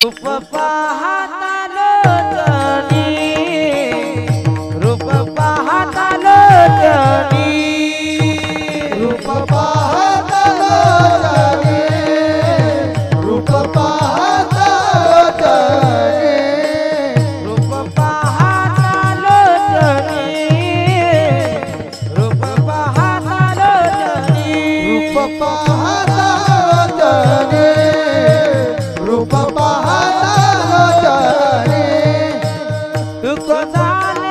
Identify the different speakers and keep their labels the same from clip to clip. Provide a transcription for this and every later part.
Speaker 1: रूप पाहता लोचनी रूप पाहता लोचनी
Speaker 2: रूप पाहता लोचनी रूप पाहता लोचनी
Speaker 1: रूप पाहता लोचनी रूप पाहता लोचनी
Speaker 2: रूप पाहता लोचनी रूप पाहता लोचनी
Speaker 1: तुक जाने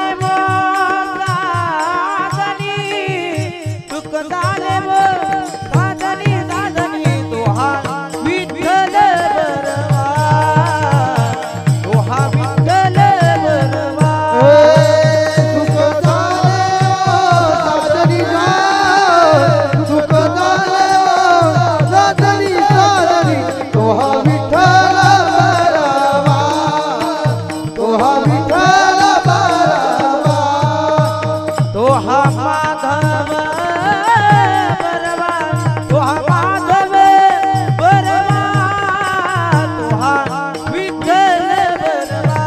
Speaker 1: साधनी तुक जाने साधनी साधनी तोहा विठ्ठल बरवा तोहा विठ्ठल बरवा
Speaker 2: सुख झाले साधनी सुख झाले साधनी साधनी तोहा विठ्ठल बरवा तोहा विठ्ठल बरवा
Speaker 1: तोहा माधव बरवा तोहा माधव बरवा तोहा विठ्ठल बरवा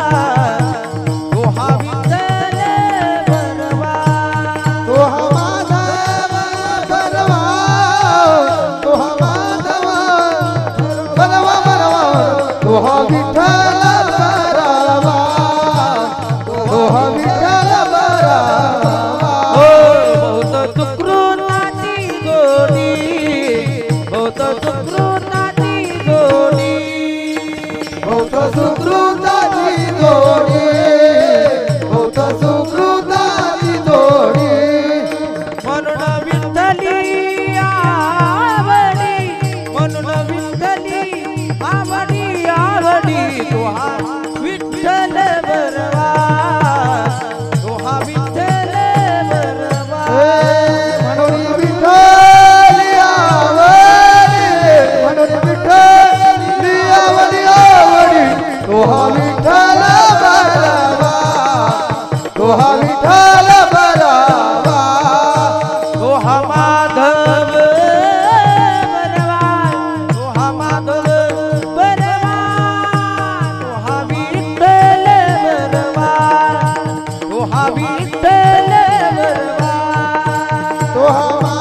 Speaker 1: तोहा विठ्ठल बरवा
Speaker 2: तोहा माधव बरवा तोहा माधव बरवा बरवा तोहा विठ्ठल बरवा तोहा विठ्ठल बरवा
Speaker 1: ओ बहुत सुकृताची जोडी बहुत सुकृताची जोडी
Speaker 2: बहुत सुकृताची जोडी बहुत सुकृताची जोडी
Speaker 1: म्हणून विठ्ठली आवडी म्हणून विठ्ठली आवडी आवडी तोहा विठ्ठल बरवा तोहा विठ्ठल बरवा
Speaker 2: म्हणून विठ्ठली आवडी म्हणून विठ्ठली आवडी आवडी तोहा विठ्ठल बरवा तोहा विठ्ठल बरवा
Speaker 1: तोहा माधव बरवा तोहा माधव बरवा तोहा विठ्ठल बरवा तोहा विठ्ठल बरवा
Speaker 2: तोहा